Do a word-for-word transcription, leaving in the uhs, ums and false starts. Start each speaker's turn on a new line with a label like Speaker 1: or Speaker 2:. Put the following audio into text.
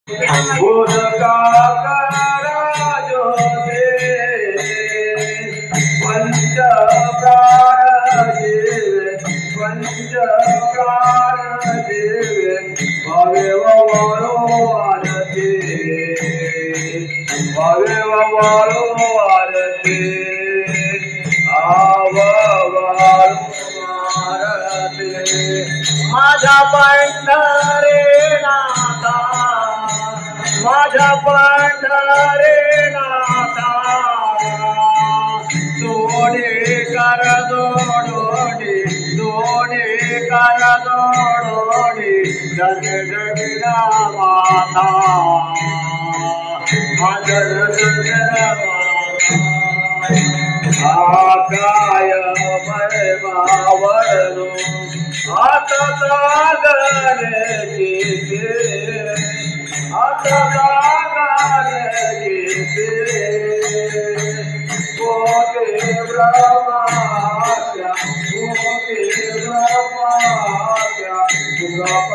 Speaker 1: बोधकाकराजो दे पंच प्राण देवे पंच प्राण देवे भवे वारो आरती भवे वारो आरती आवारो आरती माझा पंढरे नाथा माझा पंढरे नाथा दोडे कर दोडोडे दोडे कर दोडोडे जग जगना माता मदन जगना माता आकाय महिमावरनो आता सागर कीते आता सागर कीते मोते ब्रह्मात्या मोते ब्रह्मात्या